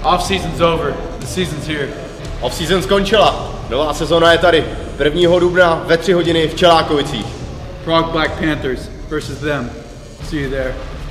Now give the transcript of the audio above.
Off-season's over. The season's here. Off-season skončila. Nová sezóna je tady. 1. dubna ve 3 hodiny v Čelákovicích. Prague Black Panthers versus them. See you there.